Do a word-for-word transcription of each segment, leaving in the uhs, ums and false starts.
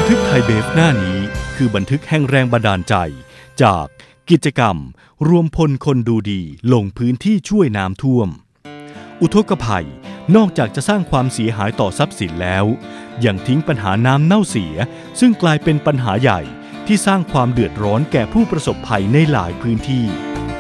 ทึกไทยเบฟหน้านี้คือบันทึกแห่งแรงบันดาลใจจากกิจกรรมรวมพลคนดูดีลงพื้นที่ช่วยน้ำท่วมอุทกภัยนอกจากจะสร้างความเสียหายต่อทรัพย์สินแล้วยังทิ้งปัญหาน้ำเน่าเสียซึ่งกลายเป็นปัญหาใหญ่ที่สร้างความเดือดร้อนแก่ผู้ประสบภัยในหลายพื้นที่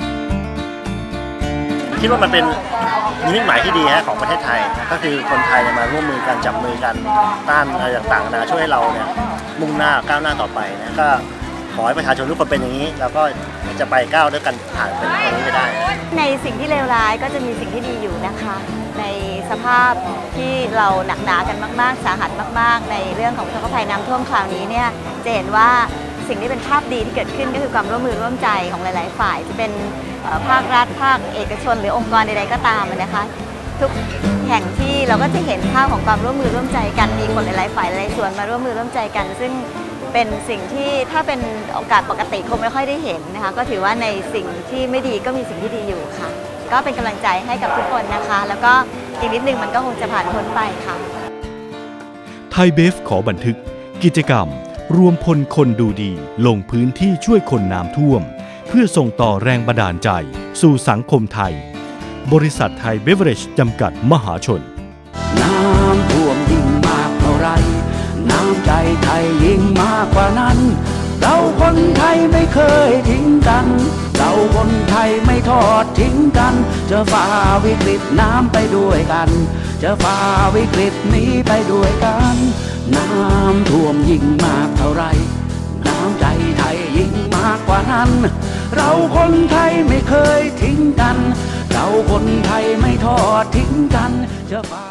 คิดว่ามันเป็นนิมิตหมายที่ดีฮะของประเทศไทยก็คือคนไทยมาร่วมมือกันจับมือกันต้านอะไรต่างๆนะช่วยให้เราเนี่ยมุ่งหน้าก้าวหน้าต่อไปนะก็ขอให้ประชาชนทุกคนเป็นอย่างนี้แล้วก็จะไปก้าวด้วยกันผ่านเป็นตรงนี้ไปได้ในสิ่งที่เลวร้ายก็จะมีสิ่งที่ดีอยู่นะคะในสภาพที่เราหนักหนากันมากๆสาหัสมากๆในเรื่องของอุทกภัยน้ำท่วมคราวนี้เนี่ยจะเห็นว่าสิ่งที่เป็นภาพดีที่เกิดขึ้นก็คือความร่วมมือร่วมใจของหลายๆฝ่ายจะเป็นภาครัฐภาคเอกชนหรือองค์กรใดๆก็ตามนะคะทุกแห่งที่เราก็จะเห็นภาพของความร่วมมือร่วมใจกันมีคนหลายๆฝ่ายหลายส่วนมาร่วมมือร่วมใจกันซึ่งเป็นสิ่งที่ถ้าเป็นโอกาสปกติคงไม่ค่อยได้เห็นนะคะก็ถือว่าในสิ่งที่ไม่ดีก็มีสิ่งที่ดีอยู่ค่ะก็เป็นกำลังใจให้กับทุกคนนะคะแล้วก็อีกนิดนึงมันก็คงจะผ่านพ้นไปค่ะไทยเบฟขอบันทึกกิจกรรมรวมพลคนดูดีลงพื้นที่ช่วยคนน้ำท่วมเพื่อส่งต่อแรงบันดาลใจสู่สังคมไทยบริษัทไทยเบเวอเรจจำกัดมหาชนน้ำท่วมยิ่งมากเท่าไรน้ำใจไทยยิ่งมากกว่านั้นเราคนไทยไม่เคยทิ้งกันเราคนไทยไม่ทอดทิ้งกันจะฝ่าวิกฤตน้ำไปด้วยกันจะฝ่าวิกฤตนี้ไปด้วยกันน้ำท่วมยิ่งมากเท่าไรน้ำใจไทยยิ่งมากกว่านั้นเราคนไทยไม่เคยทิ้งกันเราคนไทยไม่ทอดทิ้งกันจะฝ่า